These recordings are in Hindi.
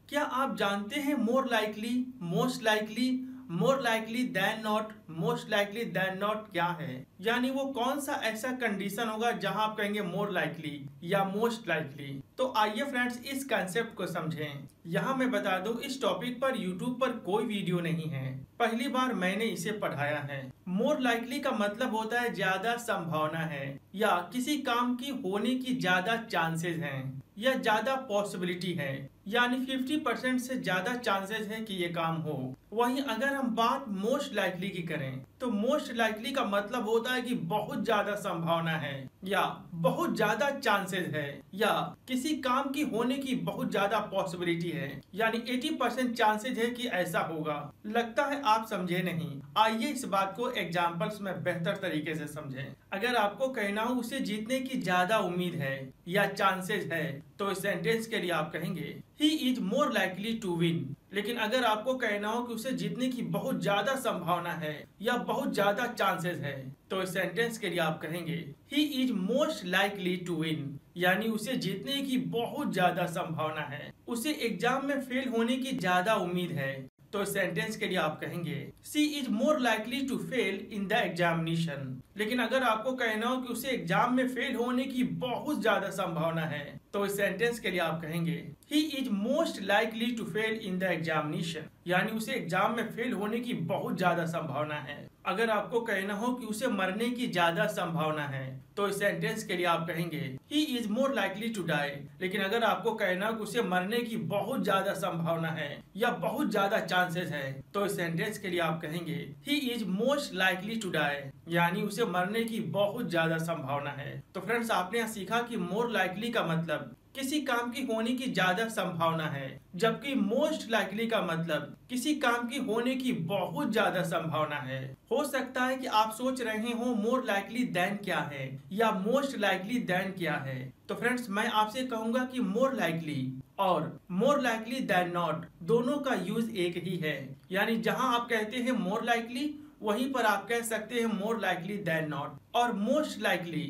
क्या आप जानते हैं more likely, most likely, more likely than not, most likely than not क्या है? यानी वो कौन सा ऐसा कंडीशन होगा जहां आप कहेंगे मोर लाइकली या मोस्ट लाइकली। तो आइए फ्रेंड्स इस कंसेप्ट को समझें। यहाँ मैं बता दूं इस टॉपिक पर यूट्यूब पर कोई वीडियो नहीं है, पहली बार मैंने इसे पढ़ाया है। मोर लाइकली का मतलब होता है ज्यादा संभावना है या किसी काम की होने की ज्यादा चांसेस हैं या ज्यादा पॉसिबिलिटी है, यानी 50% से ज्यादा चांसेस है कि ये काम हो। वहीं अगर हम बात मोस्ट लाइकली की करें तो मोस्ट लाइकली का मतलब होता है कि बहुत ज्यादा संभावना है या बहुत ज्यादा चांसेस है या किसी काम की होने की बहुत ज्यादा पॉसिबिलिटी है, यानी 80% चांसेस है कि ऐसा होगा। लगता है आप समझे नहीं। आइए इस बात को एग्जाम्पल्स में बेहतर तरीके से समझें। अगर आपको कहना हो उसे जीतने की ज्यादा उम्मीद है या चांसेस है तो इस सेंटेंस के लिए आप कहेंगे he is more likely to win. लेकिन अगर आपको कहना हो कि उसे जीतने की बहुत ज्यादा संभावना है या बहुत ज्यादा चांसेस है तो इस सेंटेंस के लिए आप कहेंगे he is most likely to win, यानी उसे जीतने की बहुत ज्यादा संभावना है, उसे एग्जाम में फेल होने की ज्यादा उम्मीद है। तो इस सेंटेंस के लिए आप कहेंगे she is more likely to fail in the examination. लेकिन अगर आपको कहना हो कि उसे एग्जाम में फेल होने की बहुत ज्यादा संभावना है तो इस सेंटेंस के लिए आप कहेंगे he is most likely to fail in the examination, यानी उसे एग्जाम में फेल होने की बहुत ज्यादा संभावना है। अगर आपको कहना हो कि उसे मरने की ज्यादा संभावना है तो इस सेंटेंस के लिए आप कहेंगे he is more likely to die. लेकिन अगर आपको कहना हो कि उसे मरने की बहुत ज्यादा संभावना है या बहुत ज्यादा चांसेस है तो इस सेंटेंस के लिए आप कहेंगे he is most likely to die, यानी उसे मरने की बहुत ज्यादा संभावना है। तो फ्रेंड्स आपने यहाँ सीखा कि मोर लाइकली का मतलब किसी काम की होने की ज्यादा संभावना है, जबकि मोस्ट लाइकली का मतलब किसी काम की होने की बहुत ज्यादा संभावना है। हो सकता है कि आप सोच रहे हो मोर लाइकली देन क्या है या मोस्ट लाइकली देन क्या है। तो फ्रेंड्स मैं आपसे कहूंगा कि मोर लाइकली और मोर लाइकली देन नॉट दोनों का यूज एक ही है, यानी जहां आप कहते हैं मोर लाइकली वहीं पर आप कह सकते हैं मोर लाइकली देन नॉट, और मोस्ट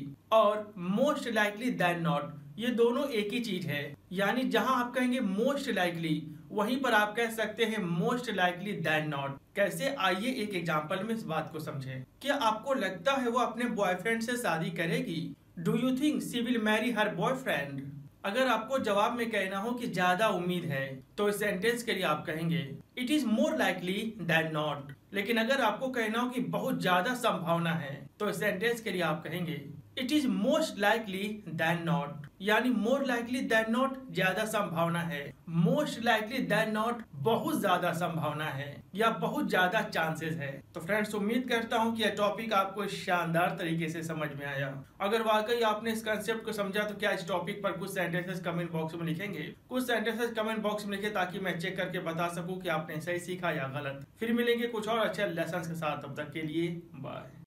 लाइकली देन नॉट ये दोनों एक ही चीज है, यानी जहां आप कहेंगे मोस्ट लाइकली वहीं पर आप कह सकते हैं मोस्ट लाइकली देन नॉट। कैसे, आइए एक एग्जांपल में इस बात को समझें। क्या आपको लगता है वो अपने बॉयफ्रेंड से शादी करेगी? Do you think she will marry her boyfriend? अगर आपको जवाब में कहना हो कि ज्यादा उम्मीद है तो इस सेंटेंस के लिए आप कहेंगे it is more likely than not. लेकिन अगर आपको कहना हो कि बहुत ज्यादा संभावना है तो इस सेंटेंस के लिए आप कहेंगे it is most likely than not, यानी मोर लाइकली देन नॉट ज्यादा संभावना है, मोस्ट लाइकली देन नॉट बहुत ज्यादा संभावना है या बहुत ज्यादा चांसेस है। तो फ्रेंड्स उम्मीद करता हूँ कि यह टॉपिक आपको शानदार तरीके से समझ में आया। अगर वाकई आपने इस कंसेप्ट को समझा तो क्या इस टॉपिक पर कुछ सेंटेंसेस कमेंट बॉक्स में लिखेंगे? कुछ सेंटेंसेस कमेंट बॉक्स में लिखे ताकि मैं चेक करके बता सकूं कि आपने सही सीखा या गलत। फिर मिलेंगे कुछ और अच्छे लेसन के साथ, तब तक के लिए बाय।